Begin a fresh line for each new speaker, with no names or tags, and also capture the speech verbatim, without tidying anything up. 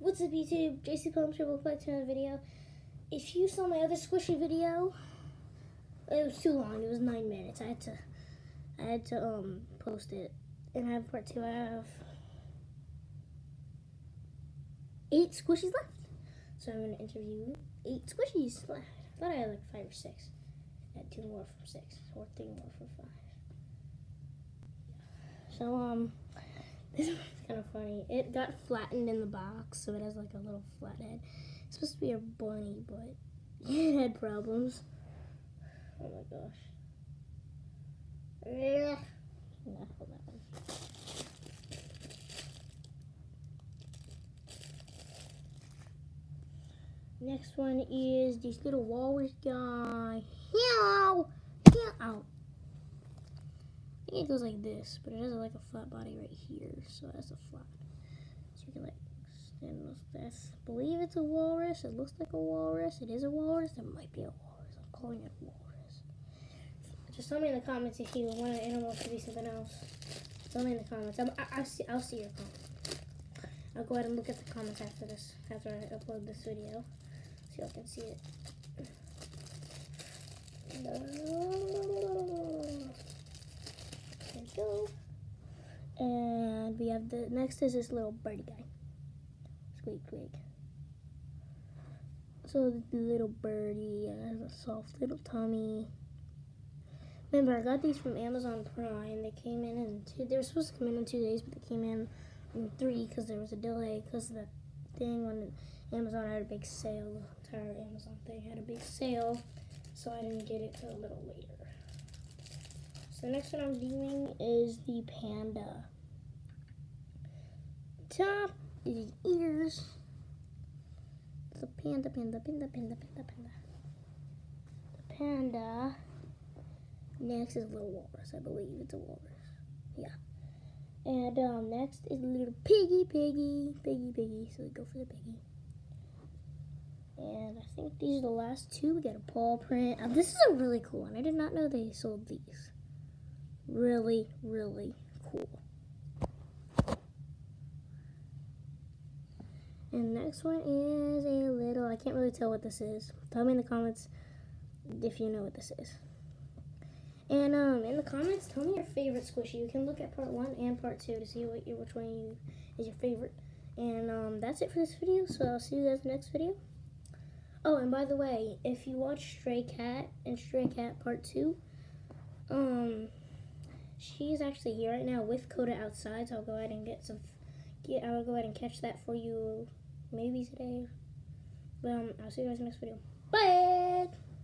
What's up, YouTube? J C Palms here. Welcome back to another video. If you saw my other squishy video, it was too long. It was nine minutes. I had to, I had to um post it. And I have part two. I have eight squishies left. So I'm gonna interview eight squishies left. I thought I had like five or six. I had two more from six, or three more from five. So um. This one's kind of funny. It got flattened in the box, so it has like a little flat head. It's supposed to be a bunny, but it had problems. Oh my gosh. Yeah. Enough of that one. Next one is this little walrus guy. Meow! Meow! I think it goes like this, but it has like a flat body right here, so it has a flat. So you can like stand like this. I believe it's a walrus. It looks like a walrus. It is a walrus. It might be a walrus. I'm calling it a walrus. Just tell me in the comments if you want an animal to be something else. Tell me in the comments. I'm, I, I'll see. I'll see your comments. I'll go ahead and look at the comments after this, after I upload this video, so y'all can see it. There we go. And we have the next is this little birdie guy. Squeak, squeak. So the little birdie has a soft little tummy. Remember, I got these from Amazon Prime. They came in in two. They were supposed to come in in two days, but they came in in three because there was a delay because of the thing when Amazon had a big sale. The entire Amazon thing had a big sale, so I didn't get it till a little later. So the next one I'm doing is the panda. Top is his ears. It's a panda, panda, panda, panda, panda, panda. The panda. Next is a little walrus. I believe it's a walrus. Yeah. And um, next is a little piggy, piggy, piggy, piggy. So we go for the piggy. And I think these are the last two. We got a paw print. Uh, this is a really cool one. I did not know they sold these. Really, really cool. And next one is a little, I can't really tell what this is. Tell me in the comments if you know what this is. And um, in the comments, tell me your favorite squishy. You can look at part one and part two to see what your, which one you, is your favorite. And um, that's it for this video, so I'll see you guys in the next video. Oh, and by the way, if you watch Stray Cat and Stray Cat part two, um... she's actually here right now with Coda outside, so I'll go ahead and get some. Get, I'll go ahead and catch that for you, maybe today. But um, I'll see you guys in the next video. Bye.